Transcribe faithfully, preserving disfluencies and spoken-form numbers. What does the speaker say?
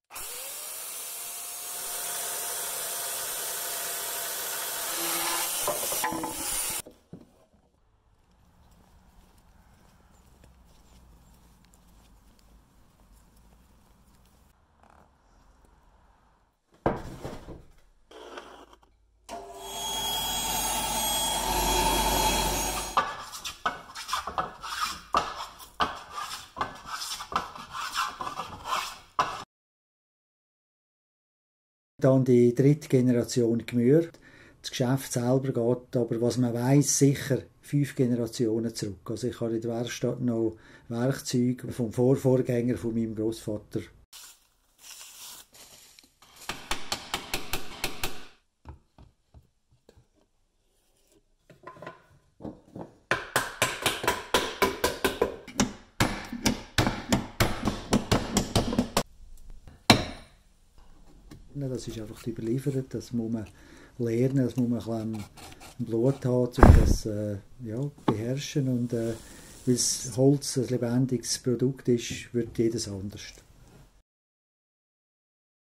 Dann die dritte Generation Gmür. Das Geschäft selber geht aber, was man weiß, sicher fünf Generationen zurück. Also ich habe in der Werkstatt noch Werkzeuge vom Vorvorgänger von meinem Großvater. Das ist einfach überliefert, das muss man lernen, das muss man ein bisschen im Blut haben, um das äh, ja, beherrschen. Und äh, weil das Holz ein lebendiges Produkt ist, wird jedes anders.